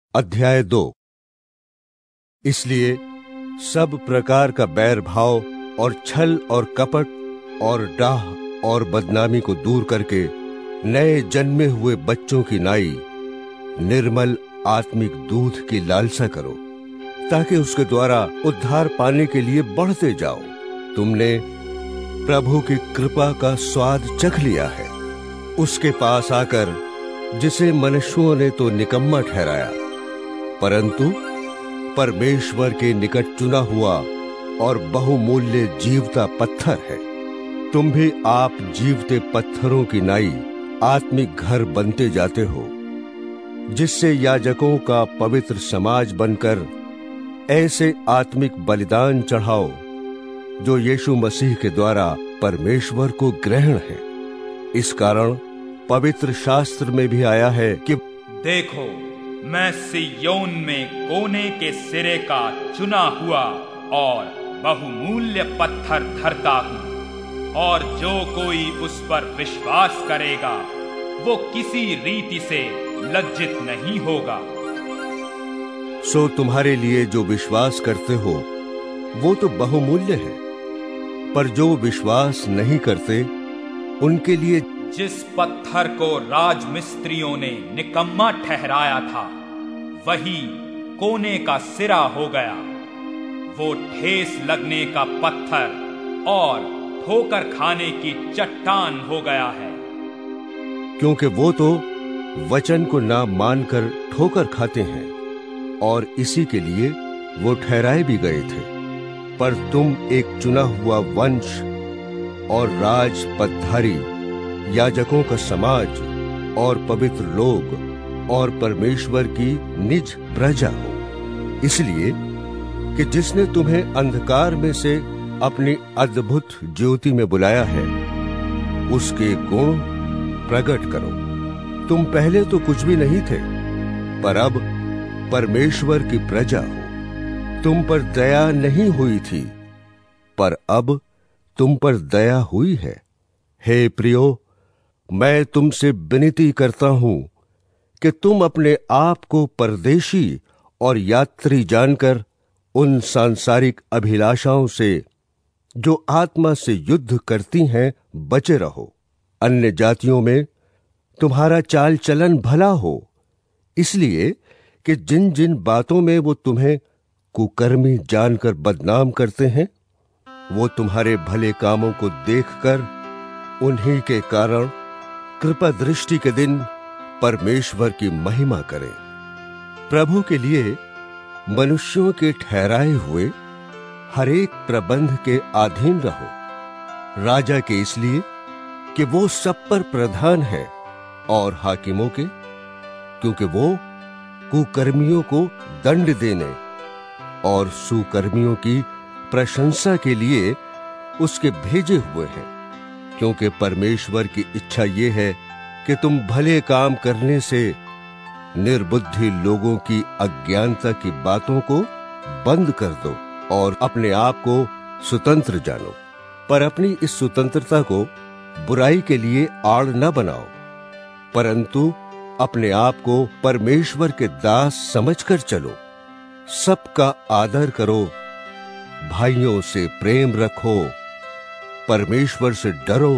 अध्याय 2। इसलिए सब प्रकार का बैर भाव और छल और कपट और डाह और बदनामी को दूर करके नए जन्मे हुए बच्चों की नाई निर्मल आत्मिक दूध की लालसा करो, ताकि उसके द्वारा उद्धार पाने के लिए बढ़ते जाओ। तुमने प्रभु की कृपा का स्वाद चख लिया है। उसके पास आकर जिसे मनुष्यों ने तो निकम्मा ठहराया, परंतु परमेश्वर के निकट चुना हुआ और बहुमूल्य जीवता पत्थर है। तुम भी आप जीवते पत्थरों की नाई आत्मिक घर बनते जाते हो, जिससे याजकों का पवित्र समाज बनकर ऐसे आत्मिक बलिदान चढ़ाओ जो यीशु मसीह के द्वारा परमेश्वर को ग्रहण है। इस कारण पवित्र शास्त्र में भी आया है कि देखो, मैं सिय्योन में कोने के सिरे का चुना हुआ और बहुमूल्य पत्थर धरता हूँ, और जो कोई उस पर विश्वास करेगा वो किसी रीति से लज्जित नहीं होगा। सो तुम्हारे लिए जो विश्वास करते हो वो तो बहुमूल्य है, पर जो विश्वास नहीं करते उनके लिए जिस पत्थर को राजमिस्त्रियों ने निकम्मा ठहराया था वही कोने का सिरा हो गया। वो ठेस लगने का पत्थर और ठोकर खाने की चट्टान हो गया है, क्योंकि वो तो वचन को ना मानकर ठोकर खाते हैं, और इसी के लिए वो ठहराए भी गए थे। पर तुम एक चुना हुआ वंश और राज पदधारी, याजकों का समाज और पवित्र लोग और परमेश्वर की निज प्रजा हो, इसलिए कि जिसने तुम्हें अंधकार में से अपनी अद्भुत ज्योति में बुलाया है, उसके गुण प्रकट करो। तुम पहले तो कुछ भी नहीं थे, पर अब परमेश्वर की प्रजा हो। तुम पर दया नहीं हुई थी, पर अब तुम पर दया हुई है। हे प्रियो, मैं तुमसे विनती करता हूं कि तुम अपने आप को परदेशी और यात्री जानकर उन सांसारिक अभिलाषाओं से जो आत्मा से युद्ध करती हैं बचे रहो। अन्य जातियों में तुम्हारा चाल चलन भला हो, इसलिए कि जिन जिन बातों में वो तुम्हें कुकर्मी जानकर बदनाम करते हैं, वो तुम्हारे भले कामों को देखकर उन्हीं के कारण कृपा दृष्टि के दिन परमेश्वर की महिमा करें। प्रभु के लिए मनुष्यों के ठहराए हुए हरेक प्रबंध के अधीन रहो, राजा के इसलिए कि वो सब पर प्रधान है, और हाकिमों के क्योंकि वो कुकर्मियों को दंड देने और सुकर्मियों की प्रशंसा के लिए उसके भेजे हुए हैं। क्योंकि परमेश्वर की इच्छा ये है कि तुम भले काम करने से निर्बुद्धि लोगों की अज्ञानता की बातों को बंद कर दो और अपने आप को स्वतंत्र जानो। पर अपनी इस स्वतंत्रता को बुराई के लिए आड़ न बनाओ, परंतु अपने आप को परमेश्वर के दास समझकर चलो। सबका आदर करो, भाइयों से प्रेम रखो, परमेश्वर से डरो,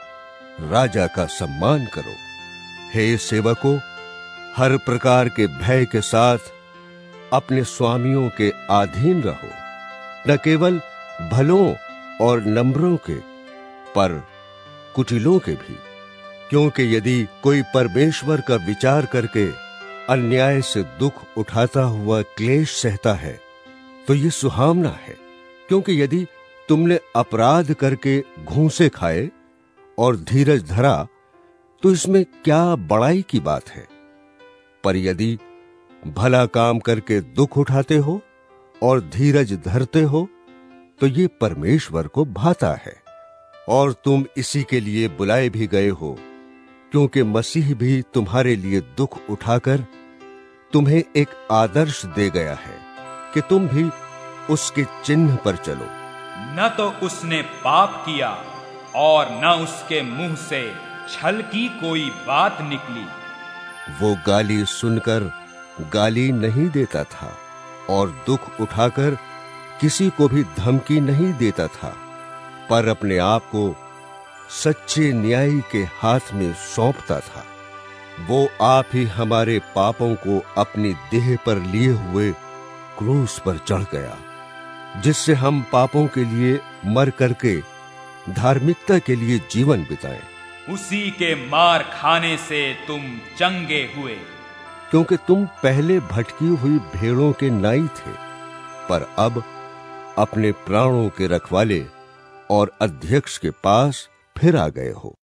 राजा का सम्मान करो। हे सेवकों, हर प्रकार के भय के साथ अपने स्वामियों के अधीन रहो, न केवल भलों और नम्रों के, पर कुटिलों के भी। क्योंकि यदि कोई परमेश्वर का विचार करके अन्याय से दुख उठाता हुआ क्लेश सहता है, तो ये सुहावना है। क्योंकि यदि तुमने अपराध करके घूंसे खाए और धीरज धरा, तो इसमें क्या बड़ाई की बात है। पर यदि भला काम करके दुख उठाते हो और धीरज धरते हो, तो ये परमेश्वर को भाता है। और तुम इसी के लिए बुलाए भी गए हो, क्योंकि मसीह भी तुम्हारे लिए दुख उठाकर तुम्हें एक आदर्श दे गया है कि तुम भी उसके चिन्ह पर चलो। न तो उसने पाप किया और न उसके मुंह से छल की कोई बात निकली। वो गाली सुनकर गाली नहीं देता था और दुख उठाकर किसी को भी धमकी नहीं देता था, पर अपने आप को सच्चे न्यायी के हाथ में सौंपता था। वो आप ही हमारे पापों को अपनी देह पर लिए हुए क्रूस पर चढ़ गया, जिससे हम पापों के लिए मर करके धार्मिकता के लिए जीवन बिताएं। उसी के मार खाने से तुम चंगे हुए, क्योंकि तुम पहले भटकी हुई भेड़ों के नाई थे, पर अब अपने प्राणों के रखवाले और अध्यक्ष के पास फिर आ गए हो।